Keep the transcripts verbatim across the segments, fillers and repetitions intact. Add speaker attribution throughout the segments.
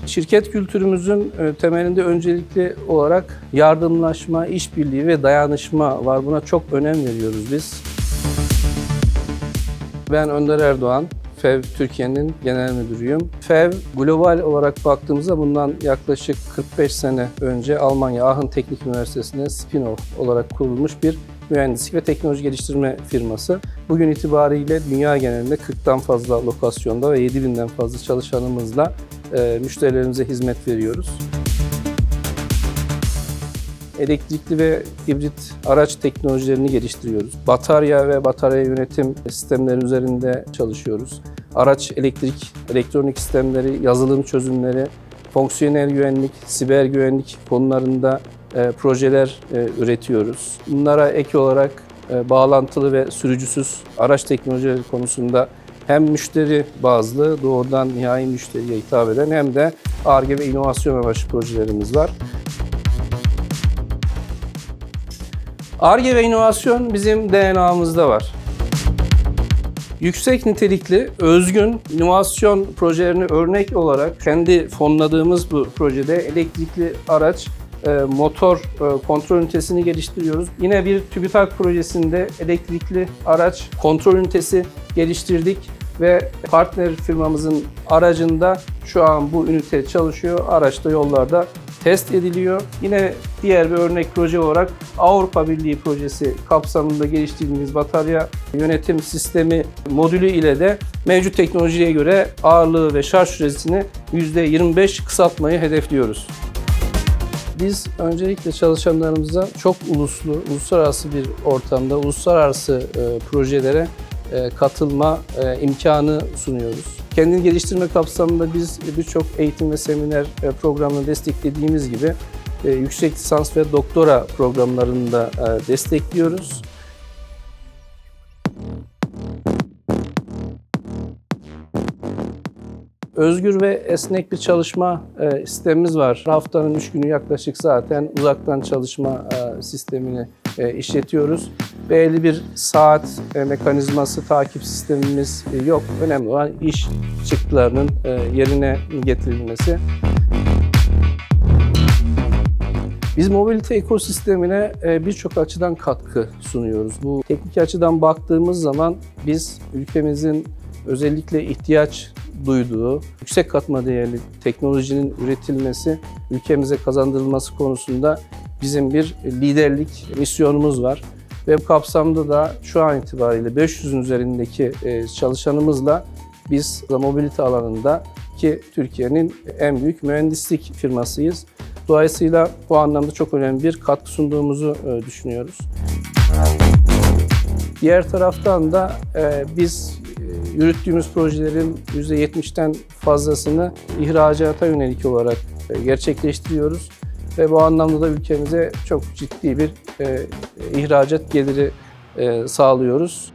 Speaker 1: Şirket kültürümüzün temelinde öncelikli olarak yardımlaşma, işbirliği ve dayanışma var. Buna çok önem veriyoruz biz. Ben Önder Erdoğan, FEV Türkiye'nin genel müdürüyüm. FEV global olarak baktığımızda bundan yaklaşık kırk beş sene önce Almanya Aachen Teknik Üniversitesi'nde spin-off olarak kurulmuş bir mühendislik ve teknoloji geliştirme firması. Bugün itibariyle dünya genelinde kırktan fazla lokasyonda ve yedi binden fazla çalışanımızla e, müşterilerimize hizmet veriyoruz. Elektrikli ve hibrit araç teknolojilerini geliştiriyoruz. Batarya ve batarya yönetim sistemleri üzerinde çalışıyoruz. Araç, elektrik, elektronik sistemleri, yazılım çözümleri, fonksiyonel güvenlik, siber güvenlik konularında e, projeler e, üretiyoruz. Bunlara ek olarak e, bağlantılı ve sürücüsüz araç teknolojileri konusunda hem müşteri bazlı, doğrudan nihai müşteriye hitap eden hem de Ar-Ge ve inovasyon amaçlı projelerimiz var. Ar-Ge ve inovasyon bizim D N A'mızda var. Yüksek nitelikli, özgün inovasyon projelerini örnek olarak kendi fonladığımız bu projede elektrikli araç motor kontrol ünitesini geliştiriyoruz. Yine bir TÜBİTAK projesinde elektrikli araç kontrol ünitesi geliştirdik ve partner firmamızın aracında şu an bu ünite çalışıyor. Araç da yollarda test ediliyor. Yine diğer bir örnek proje olarak Avrupa Birliği projesi kapsamında geliştirdiğimiz batarya yönetim sistemi modülü ile de mevcut teknolojiye göre ağırlığı ve şarj süresini yüzde yirmi beş kısaltmayı hedefliyoruz. Biz öncelikle çalışanlarımıza çok uluslu, uluslararası bir ortamda uluslararası e, projelere e, katılma e, imkanı sunuyoruz. Kendini geliştirme kapsamında biz birçok eğitim ve seminer programını desteklediğimiz gibi e, yüksek lisans ve doktora programlarını da e, destekliyoruz. Özgür ve esnek bir çalışma e, sistemimiz var. Haftanın üç günü yaklaşık zaten uzaktan çalışma e, sistemini e, işletiyoruz. Belli bir saat e, mekanizması, takip sistemimiz e, yok. Önemli olan iş çıktılarının e, yerine getirilmesi. Biz mobilite ekosistemine e, birçok açıdan katkı sunuyoruz. Bu teknik açıdan baktığımız zaman biz ülkemizin özellikle ihtiyaç duyduğu yüksek katma değerli teknolojinin üretilmesi, ülkemize kazandırılması konusunda bizim bir liderlik misyonumuz var. Ve bu kapsamda da şu an itibariyle beş yüzün üzerindeki çalışanımızla biz mobilite alanında ki Türkiye'nin en büyük mühendislik firmasıyız. Dolayısıyla bu anlamda çok önemli bir katkı sunduğumuzu düşünüyoruz. Diğer taraftan da biz yürüttüğümüz projelerin yüzde yetmişten fazlasını ihracata yönelik olarak gerçekleştiriyoruz. Ve bu anlamda da ülkemize çok ciddi bir e, ihracat geliri e, sağlıyoruz.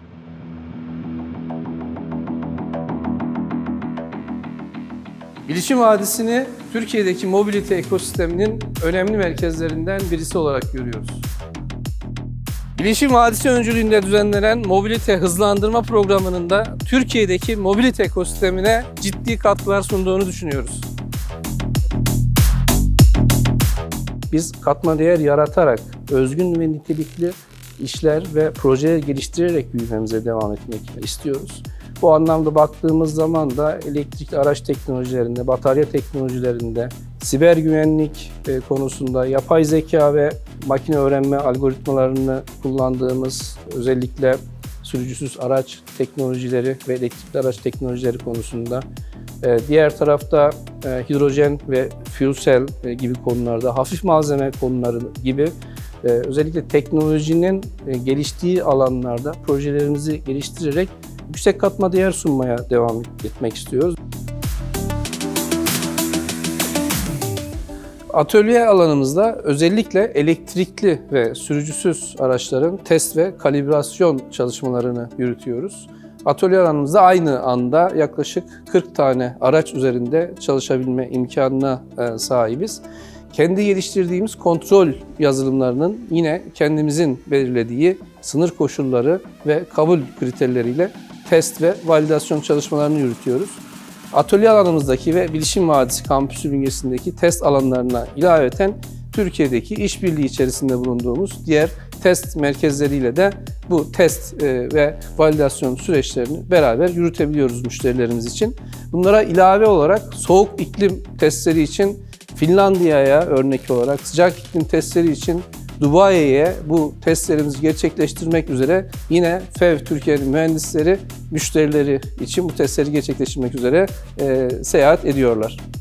Speaker 1: Bilişim Vadisi'ni Türkiye'deki mobilite ekosisteminin önemli merkezlerinden birisi olarak görüyoruz. Bilişim Vadisi öncülüğünde düzenlenen mobilite hızlandırma programının da Türkiye'deki mobilite ekosistemine ciddi katkılar sunduğunu düşünüyoruz. Biz katma değer yaratarak, özgün ve nitelikli işler ve projeler geliştirerek büyümemize devam etmek istiyoruz. Bu anlamda baktığımız zaman da elektrikli araç teknolojilerinde, batarya teknolojilerinde, siber güvenlik konusunda yapay zeka ve makine öğrenme algoritmalarını kullandığımız özellikle sürücüsüz araç teknolojileri ve elektrikli araç teknolojileri konusunda, diğer tarafta hidrojen ve fuel cell gibi konularda, hafif malzeme konuları gibi özellikle teknolojinin geliştiği alanlarda projelerimizi geliştirerek yüksek katma değer sunmaya devam etmek istiyoruz. Atölye alanımızda özellikle elektrikli ve sürücüsüz araçların test ve kalibrasyon çalışmalarını yürütüyoruz. Atölye alanımızda aynı anda yaklaşık kırk tane araç üzerinde çalışabilme imkanına sahibiz. Kendi geliştirdiğimiz kontrol yazılımlarının yine kendimizin belirlediği sınır koşulları ve kabul kriterleriyle test ve validasyon çalışmalarını yürütüyoruz. Atölye alanımızdaki ve Bilişim Vadisi kampüsü bünyesindeki test alanlarına ilaveten Türkiye'deki işbirliği içerisinde bulunduğumuz diğer test merkezleriyle de bu test ve validasyon süreçlerini beraber yürütebiliyoruz müşterilerimiz için. Bunlara ilave olarak soğuk iklim testleri için Finlandiya'ya örnek olarak, sıcak iklim testleri için Dubai'ye bu testlerimizi gerçekleştirmek üzere yine FEV Türkiye'nin mühendisleri müşterileri için bu testleri gerçekleştirmek üzere e, seyahat ediyorlar.